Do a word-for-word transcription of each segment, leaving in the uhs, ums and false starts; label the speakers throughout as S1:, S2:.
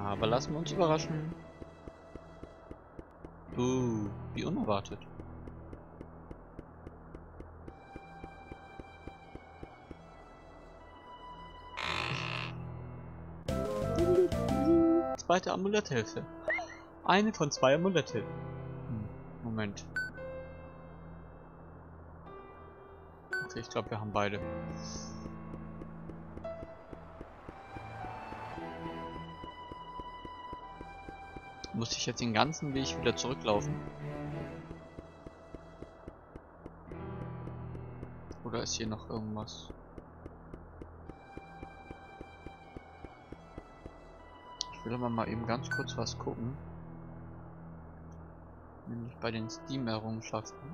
S1: Aber lassen wir uns überraschen. Uh, wie unerwartet. Zweite Amuletthilfe. Eine von zwei Amulette. Hm, Moment. Okay, ich glaube, wir haben beide. Muss ich jetzt den ganzen Weg wieder zurücklaufen? Oder ist hier noch irgendwas? Ich will aber mal eben ganz kurz was gucken. Nämlich bei den Steam-Errungenschaften.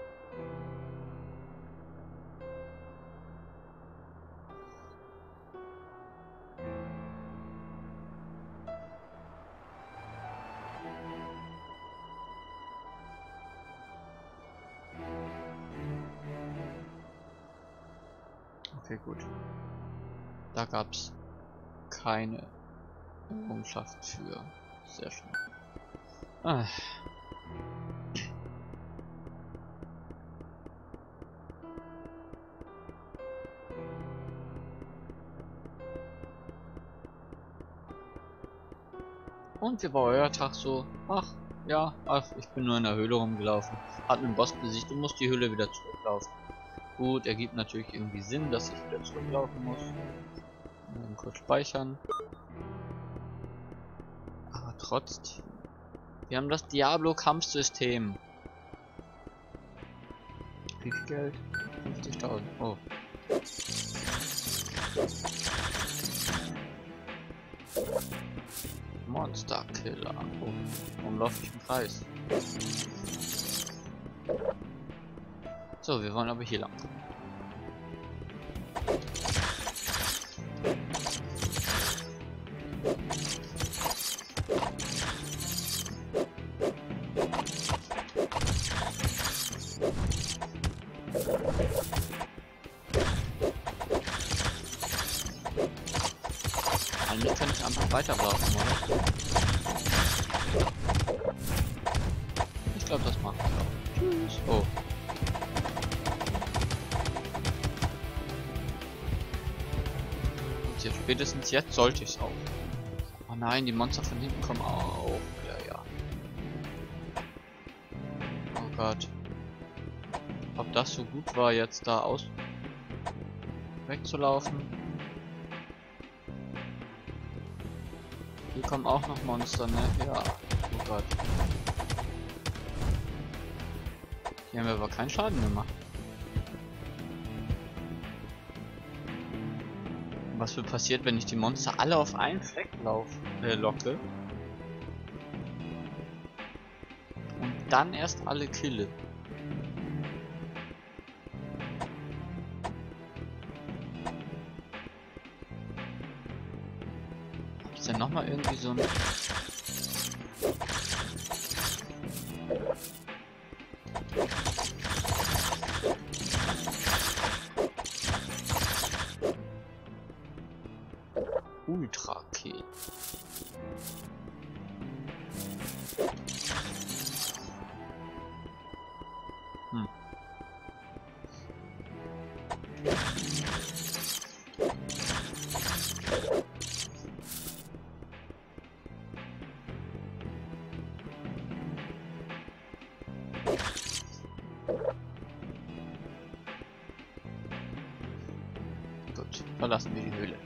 S1: Okay, gut. Da gab es keine Errungenschaft für. Sehr schön. Ah. Und wie war euer Tag so? Ach, ja, ach, ich bin nur in der Höhle rumgelaufen. Hat einen Boss besiegt und muss die Höhle wieder zurücklaufen. Gut, ergibt natürlich irgendwie Sinn, dass ich wieder zurücklaufen muss. Mal kurz speichern. Aber trotzdem. Wir haben das Diablo-Kampfsystem. Wie viel Geld? fünfzigtausend. Oh. Monster Killer. Oh. Warum laufe ich im Kreis? So, wir wollen aber hier lang. Eigentlich kann ich einfach weiterlaufen, oder? Ich glaube, das macht ich auch. Tschüss. Oh. Jetzt, spätestens jetzt sollte ich es auch. Oh nein, die Monster von hinten kommen auch. Ja, ja. Oh Gott. Ob das so gut war, jetzt da aus wegzulaufen. Hier kommen auch noch Monster, ne? Ja. Oh Gott. Hier haben wir aber keinen Schaden gemacht. Was wird passiert, wenn ich die Monster alle auf einen Fleck laufe, äh, locke? Und dann erst alle kille. Ist denn nochmal irgendwie so ein... Ultra Kill. Hm. Gut, verlassen wir die Höhle.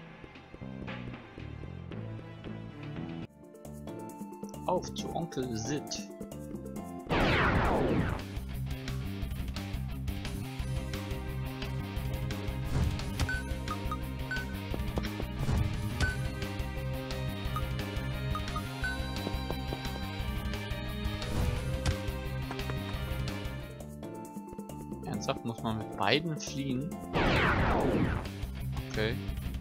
S1: Auf zu Onkel Sid. Ernsthaft, muss man mit beiden fliehen? Okay.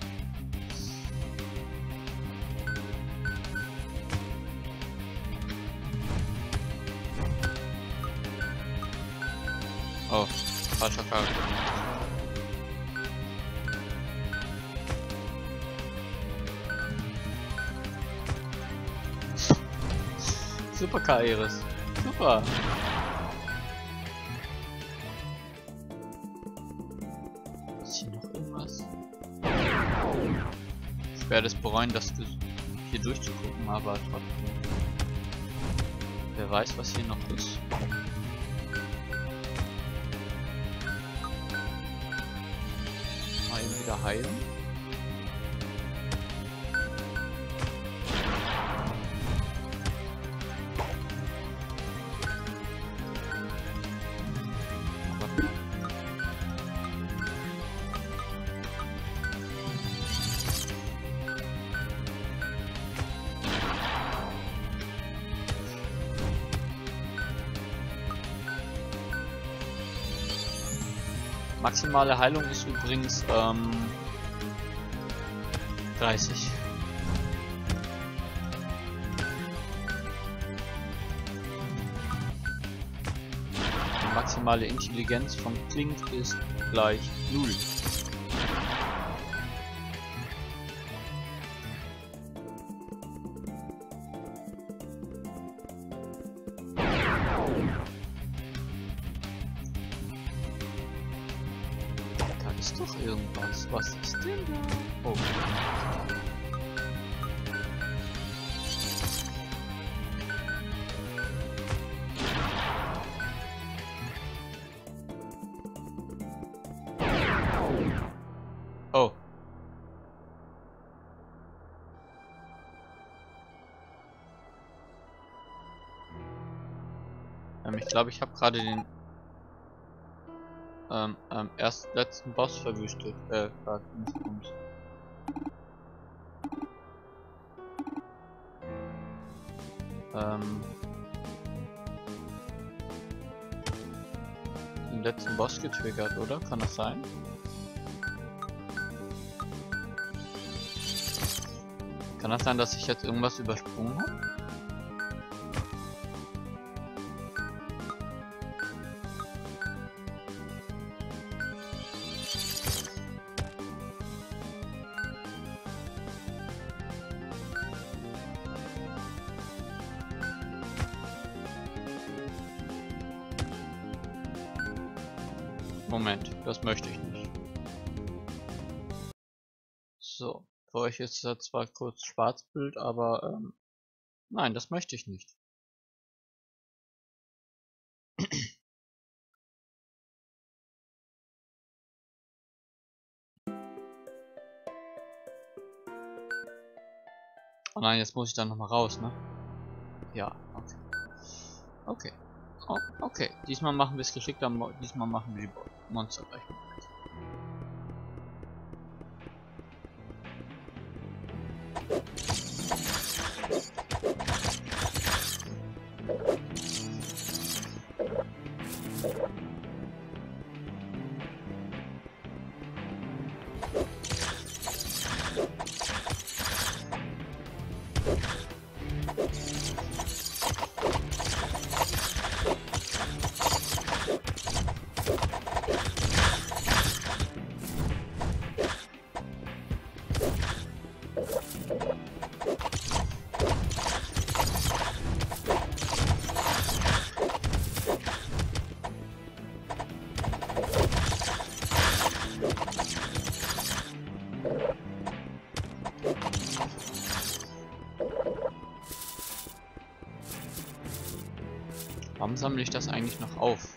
S1: Oh, falscher Charakter. Super Kairos. Super. Ist hier noch irgendwas? Ich werde es bereuen, das hier durchzugucken, aber trotzdem. Wer weiß, was hier noch ist. Mal eben wieder heilen. Maximale Heilung ist übrigens ähm, dreißig. Die maximale Intelligenz von Klink ist gleich null. Ist doch irgendwas. Was ist denn da? Oh. Oh. Ähm, ich glaube, ich habe gerade den Ähm, ähm, erst letzten Boss verwüstet. Äh, gerade nicht. Ähm. Den letzten Boss getriggert, oder? Kann das sein? Kann das sein, dass ich jetzt irgendwas übersprungen habe? Moment, das möchte ich nicht. So, für euch ist das zwar kurz Schwarzbild, aber ähm, nein, das möchte ich nicht. Oh nein, jetzt muss ich dann nochmal raus, ne? Ja, okay. Okay. Oh, okay, diesmal machen wir es geschickter, diesmal machen wir die Monster gleich mal. Warum sammle ich das eigentlich noch auf?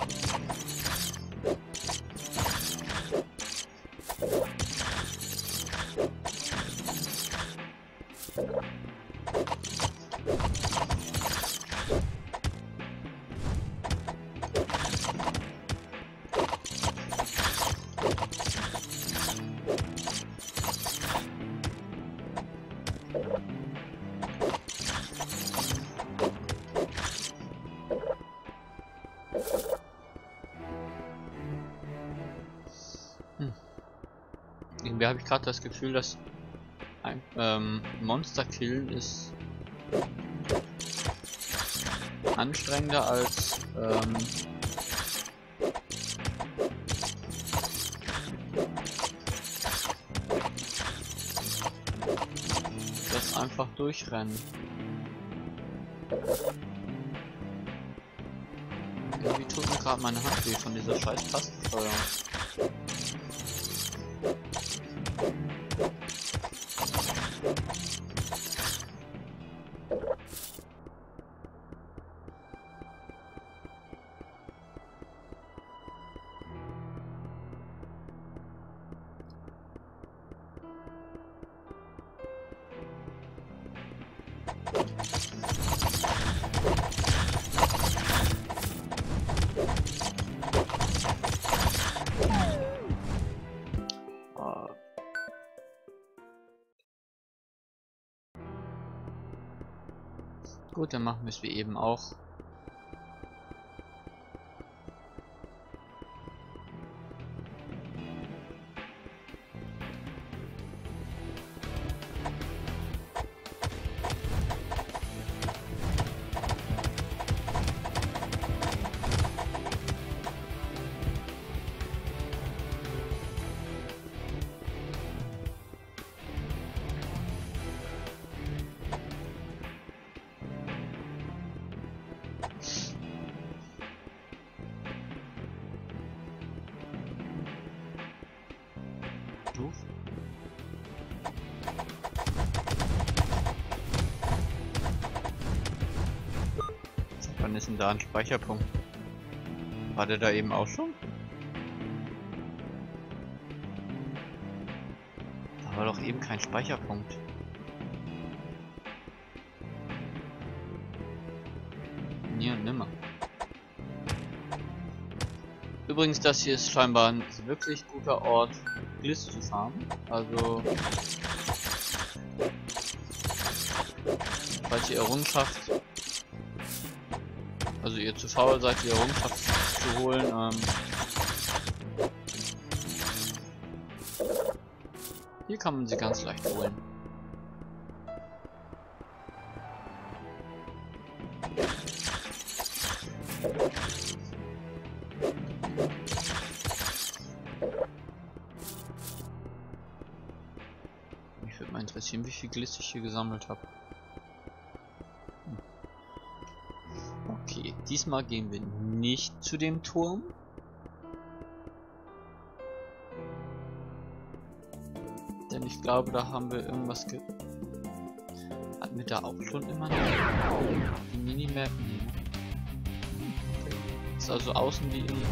S1: Irgendwie habe ich gerade das Gefühl, dass ein ähm, Monster killen ist anstrengender als ähm, das einfach durchrennen. Irgendwie tut mir gerade meine Hand weh von dieser scheiß Tastensteuerung. Gut, dann machen wir es wie eben auch. Doof. Wann ist denn da ein Speicherpunkt? War der da eben auch schon? Da war doch eben kein Speicherpunkt. Nie und nimmer. Übrigens, das hier ist scheinbar ein wirklich guter Ort, Gliss zu farmen. Also, falls ihr Errungenschaft, also ihr zu faul seid, die Errungenschaft zu holen, ähm, hier kann man sie ganz leicht holen. Mich würde mal interessieren, wie viel Gliss ich hier gesammelt habe. Okay, diesmal gehen wir nicht zu dem Turm. Denn ich glaube, da haben wir irgendwas ge... Hatten wir da auch schon immer die Minimap? Nee. Okay. Ist also außen wie innen.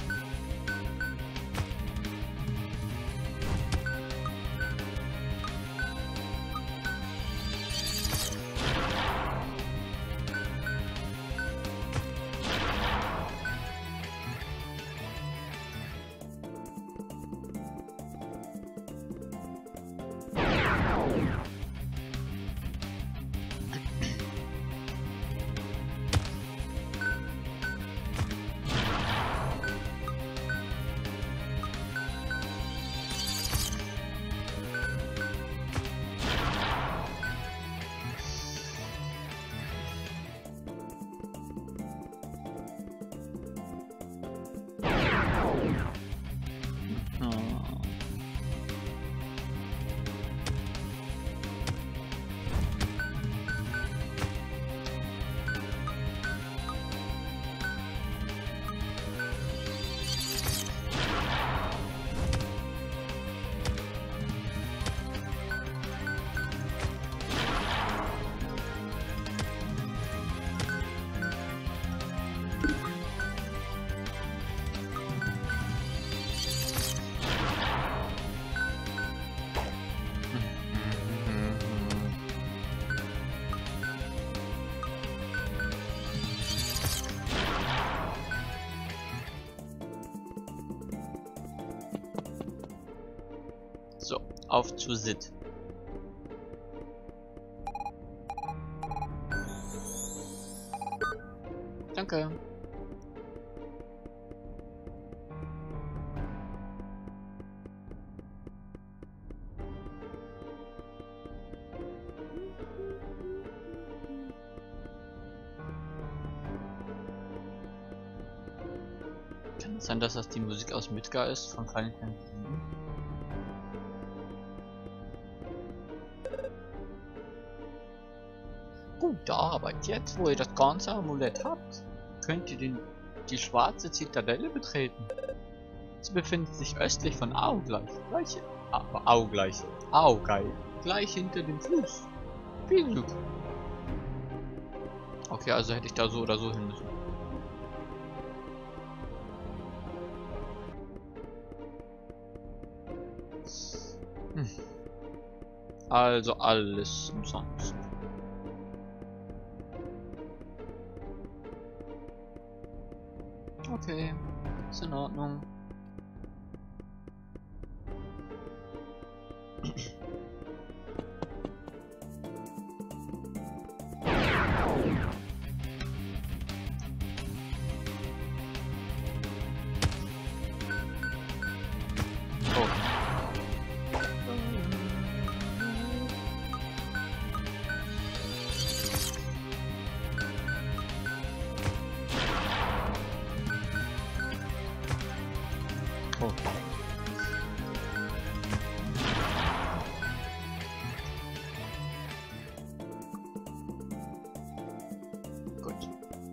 S1: So, auf zu Sid. Danke. Kann es sein, dass das die Musik aus Midgar ist von Final Fantasy sieben? Gute Arbeit. Jetzt, wo ihr das ganze Amulett habt, könnt ihr den, die schwarze Zitadelle betreten. Sie befindet sich östlich von Augleich. Gleich, aber Augleich. Augeil. Gleich hinter dem Fluss. Viel Glück. Okay, also hätte ich da so oder so hin müssen. Hm. Also alles umsonst. Okay, ist in Ordnung. Oh. Gut.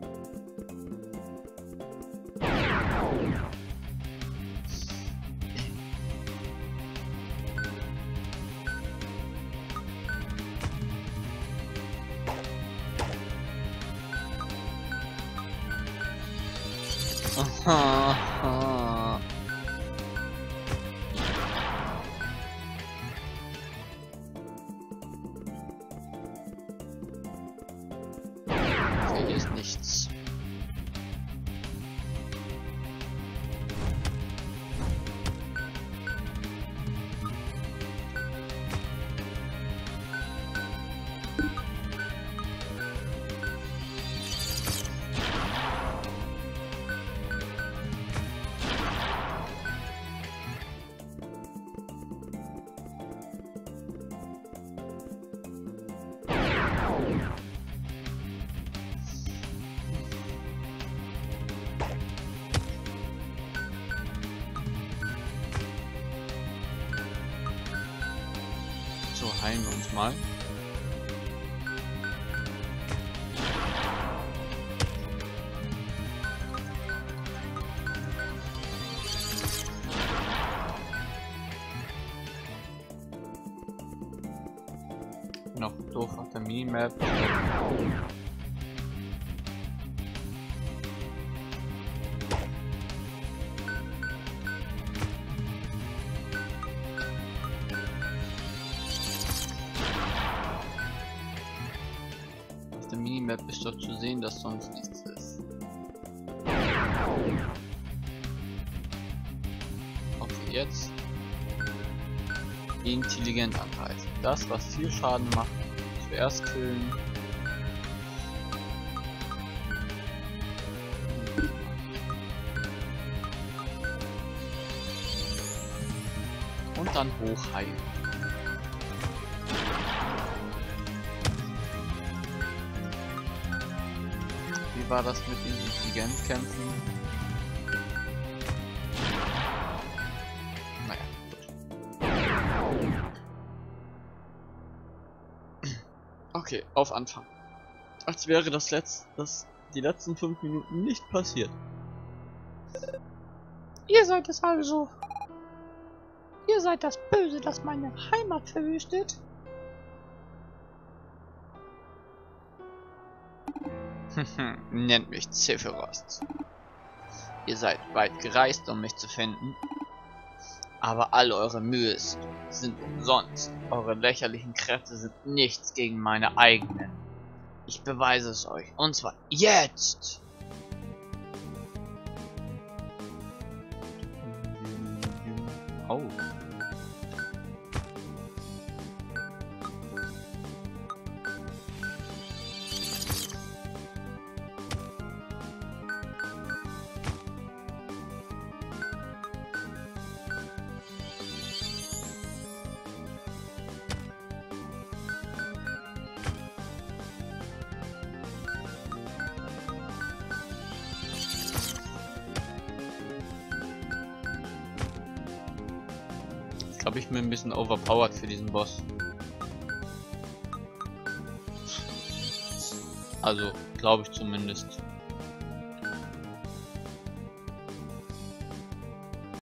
S1: Aha, aha. Hier ist nichts. So, heilen wir uns mal. Noch doof auf der Minimap. Auf der Minimap ist doch zu sehen, dass sonst nichts ist. Okay, jetzt intelligent angreifen. Das, was viel Schaden macht, zuerst killen. Und dann hochheilen. Wie war das mit den Intelligenzkämpfen? Naja, gut. Okay, auf Anfang. Als wäre das letzte, das die letzten fünf Minuten nicht passiert.
S2: Ihr seid es also. Ihr seid das Böse, das meine Heimat verwüstet.
S1: Nennt mich Sephiroth. Ihr seid weit gereist, um mich zu finden. Aber all eure Mühe ist, sind umsonst. Eure lächerlichen Kräfte sind nichts gegen meine eigenen. Ich beweise es euch. Und zwar jetzt! Oh. Ich glaube, ich bin ein bisschen overpowered für diesen Boss. Also, glaube ich zumindest.